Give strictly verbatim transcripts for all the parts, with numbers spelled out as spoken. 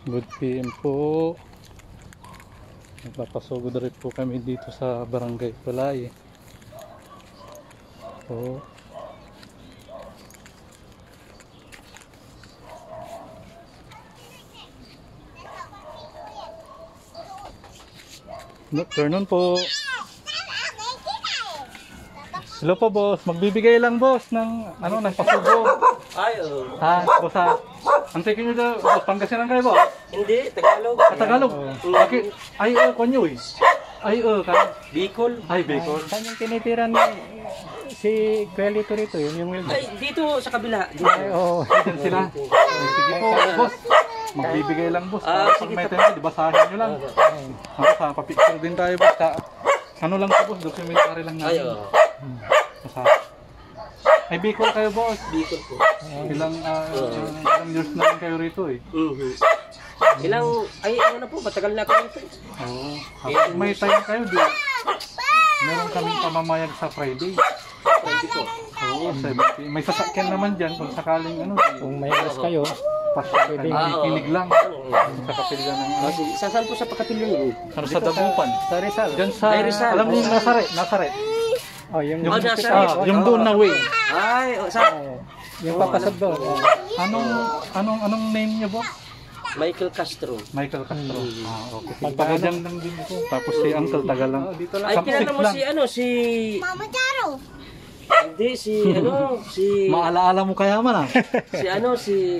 Good P M po. Nagpapasugod rin po kami dito sa Barangay Palay. Po. Nocturnon po. Hello po boss, magbibigay lang boss ng ano ng pasugo. Ay, oh. Ha, boss ha. Ang tikin nyo daw, boss, Pangasinan kayo boss? Hindi, Tagalog. Sa Tagalog? Bakit? Ay, oh, konyo eh. Ay, oh, ka. Bicol. Ay, Bicol. Saan yung tinitira ni si Quelito rito? Yun yung Wildo. Ay, dito sa kabila. Dito. Ay, oo. Diyan sila. Ay, sige po, boss. Magbibigay lang boss. Ah, Pag sige may po. time, di basahin nyo lang. Ako sa papicture din tayo boss. Sa, ano lang po boss, documentary lang Ay, natin. oh. Basta. Ay, Bicol kayo boss. Bicol po. Ilang, ah, ilang years na rin kayo rito eh. Mhm. Ilang, ay, ano na po, matagal na ako dito. Oo. Kapag may time kayo, di, meron kaming pamamayag sa Friday. Pwede po. Oo, seventy. May sasakyan naman dyan kung sakaling ano, Kung may oras kayo, pasya ka Pwede. nakikinig lang sa kapilya ng Ah, sige. Sa saan po sa Pagkapilyo yun? ano sa Dagupan. sa Rizal. Dyan sa, Ay, Rizal. alam niyo yung Nazaret, Nazaret. Oh, yung, Yung, Oh, Nazaret. ah, yung doon na way. Ay, oh, sa oh, yung papasok doon. Oh. Anong, anong, anong name niyo boss? Michael Castro. Michael Castro. Ah, okay. Pag- Taga dyan lang din ako. Tapos si Uncle taga lang. Dito lang. Ay, Kapsik kilala mo lang. si, ano, si... Mama Charo. Hindi, si, ano, si... Maalaala mo kaya man ah. Si, ano, si...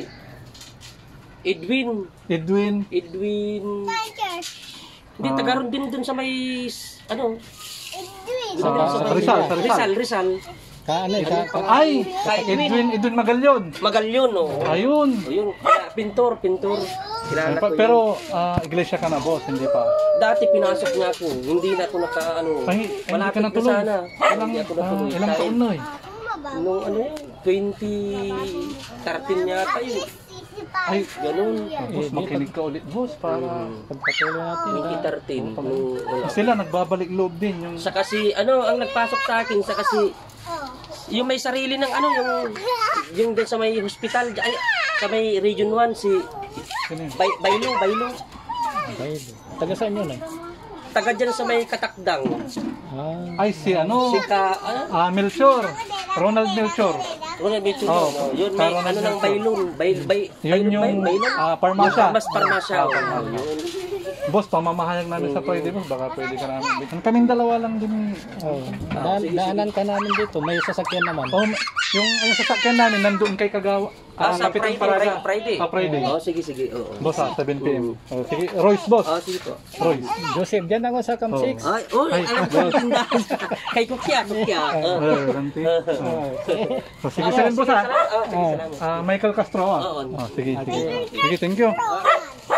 Edwin. Edwin. Edwin... Tiger. Hindi, Ah. taga ron din dun sa may... Ano? Edwin. Sa, Dun sa may- Rizal, sa Rizal. Rizal, Rizal. Ka, ano, eh, ka, ka, Ay! Kay Edwin, Edwin Magalyon. Magalyon, oh. Ayun. O yun, kaya pintor, pintor. Kilala Pa- ko yun. pero ah, iglesia ka na boss, hindi pa. Dati pinasok niya ako, hindi na ako naka, ano, Ay, ay hindi ka malapit na natuloy. sana. Ilang, Hindi ako ah, natuloy. ilang Dahil taon na eh. Nung ano yun, twenty thirteen yata yun. Ay, Ganun. boss, makinig ka ulit boss para pagpatuloy natin. twenty thirteen. Nung, wala. sila nagbabalik loob din yung Sa kasi, ano, ang nagpasok sa akin, sa kasi, yung may sarili ng ano, yung, yung doon sa may hospital, ay, sa may Region one, si sino yun? Bay, Baylo, Baylo. Baylo. Taga saan yun eh? Taga dyan sa may Katakdang. Ah, Ay si ano, Si Ka, ano? ah Melchor, Ronald Melchor. Ronald Mitchell, Oh, no? Yun, may Ronald ano ng Mitchell. Baylon. Bay, bay, Yun yung ah, parmasya. Mas parmasya. Ah, oh. parmasya. Yun. Boss, pamamahayag namin sa Friday boss, baka pwede ka namin. Bitan kaming dalawa lang din. oh. Da- daanan ka namin dito. May sasakyan naman. Oh, yung yung sasakyan namin nandoon kay Kagawa. Ah, sa Kapitang Friday, Paraga. Friday, Friday. Sa Friday. Oh, sige, sige. Oo. Boss, ah, seven p m. Oh, sige, Royce boss. Oh, sige po. Royce. Joseph, dyan ako sa Camp Oh. six. Ay, oh, ay, alam ko yung tindahan. Kay Kukya, Kukya. Oh. Eh, ganti. Oh, So, sige, sige boss ah. Oh, sige, salamat. Ah, Michael Castro ah. Oo. Oh, sige, sige. Sige, thank you.